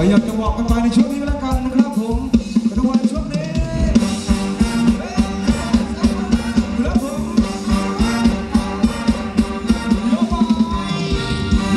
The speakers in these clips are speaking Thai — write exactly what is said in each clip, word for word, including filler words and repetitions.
ยับจะบอกกันไปในช่วงนี้แล้วกันนะครับผมในวันช่วงนี้ครับผมยกมา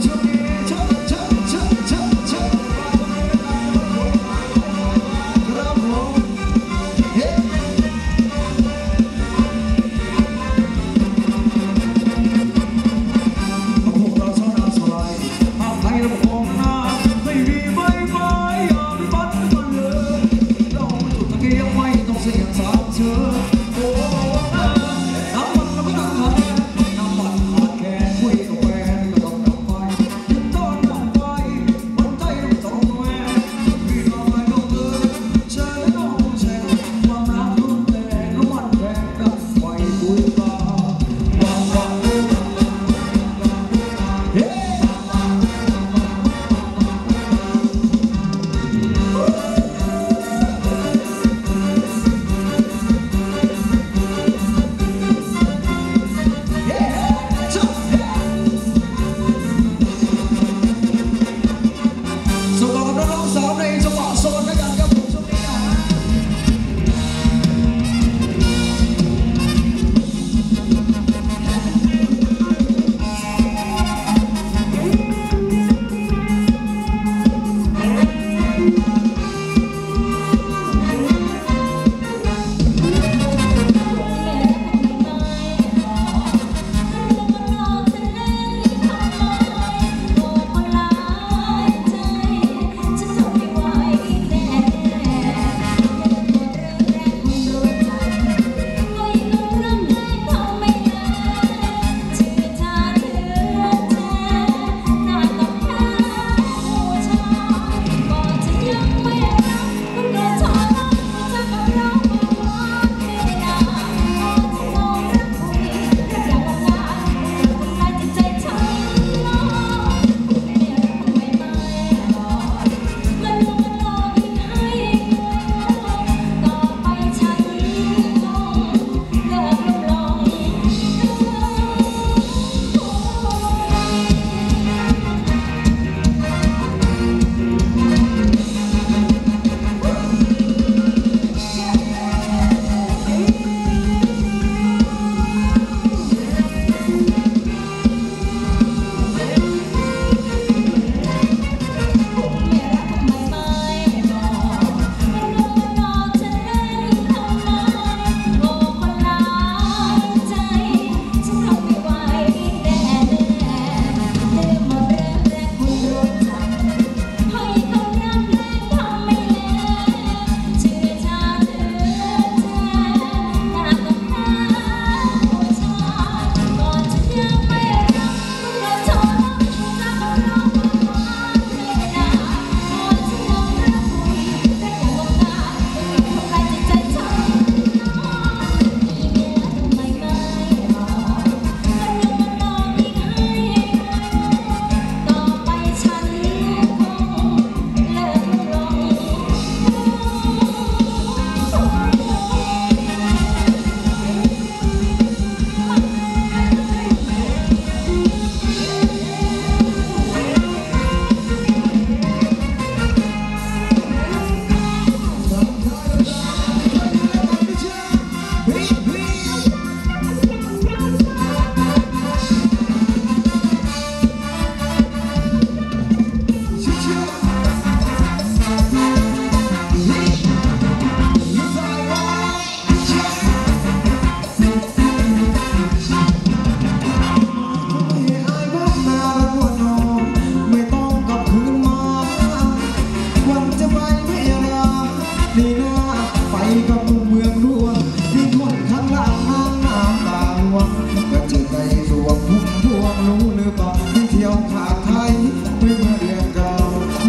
ครับ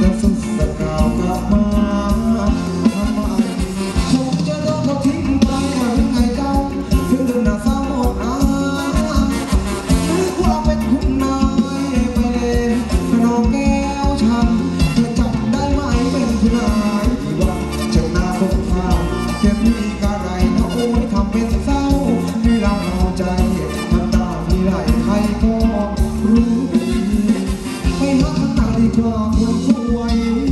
แล้วสุดสกาวกลับมาทำไมคงจะโดนเขาทิ้งไปยังไงเจ้าถึงเดินหน้าเศร้าอานึกว่าเป็นคุณนายไปเล่นน้องแก้วฉันเธอจำได้ไหมเป็นคุณนายที่ว่าเจ้าหน้าสงสารเก็บมีกะไรนะโอ้ยทำเป็นเศร้ามีเราเอาใจน้ำตามีไหลใครก็รู้ดีไปหาทางไหนดีกว่าคนสวย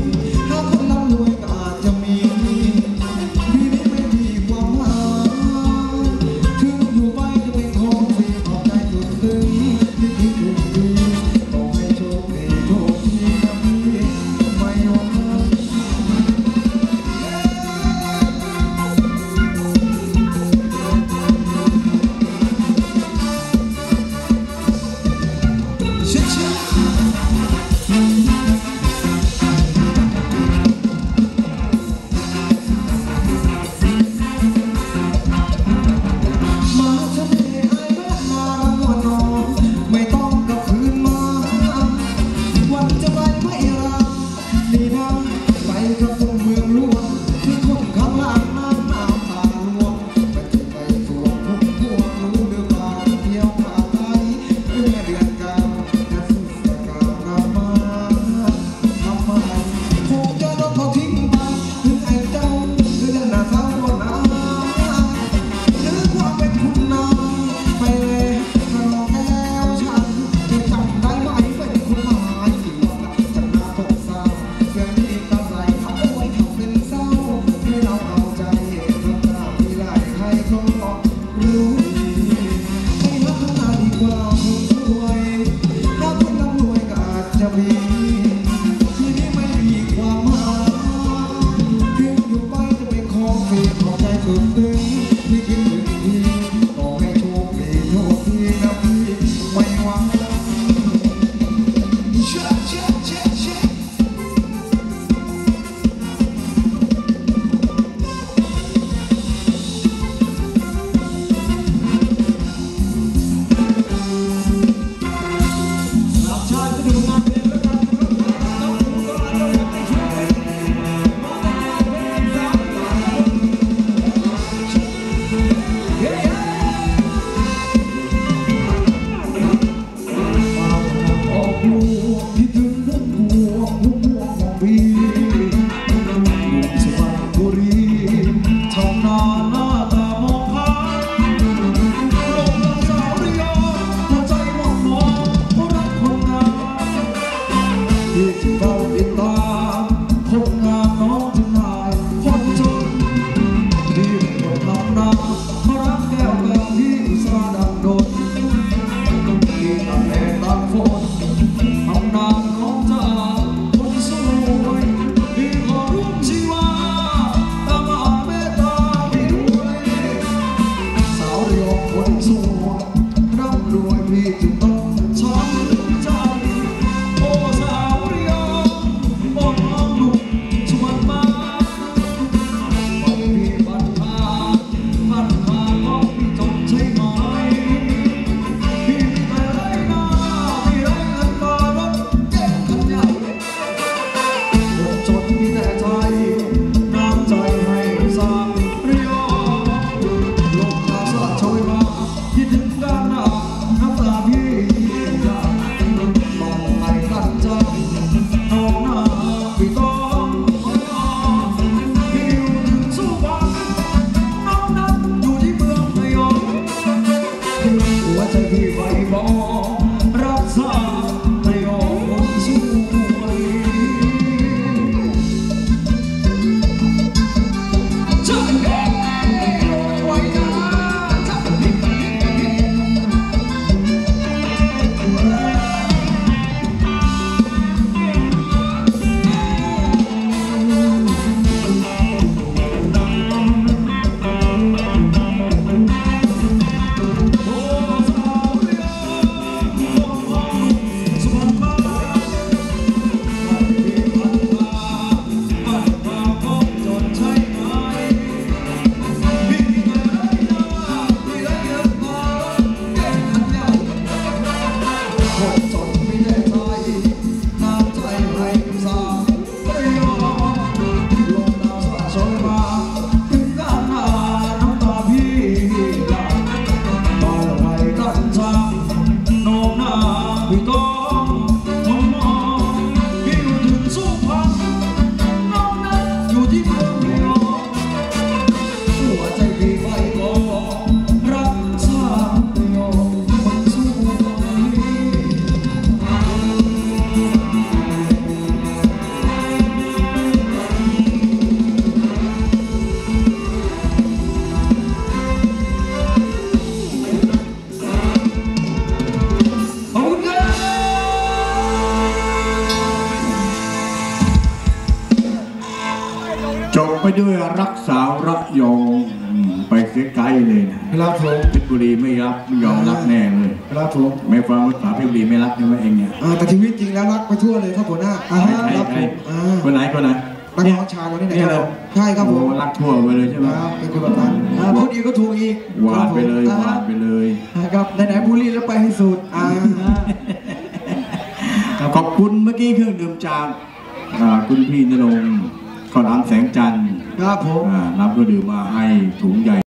ด้วยรักษาระยองไปเสียไกลเลยนะครับผมเพชรบุรีไม่รับไม่ยอมรับแน่เลยครับผมไม่ฟังภาษาเพชรบุรีไม่รักใช่ไหมเองเนี่ยอ่าแต่ชีวิตจริงแล้วรักไปทั่วเลยครับหัวหน้าอ่าใครครับใคผรมอ่าคนไหนคนไหนนักร้องชายเรานี่แหละเนี่ยคเลรัยบใช่ครับผมโอ้รักทั่วไปเลยใช่ไหมครับเป็นคนแบบนั้นอ่าพูดอีกก็ถูกอีกหวานไปเลยครับหวานไปเลยครับไหนๆบุรีแล้วไปให้สุดอ่าขอบคุณเมื่อกี้เครื่องดื่มจากอ่าคุณพี่ณรงค์ขอรามแสงจันทร์ครับผมอ่านำเครื่องดื่มมาให้ถุงใหญ่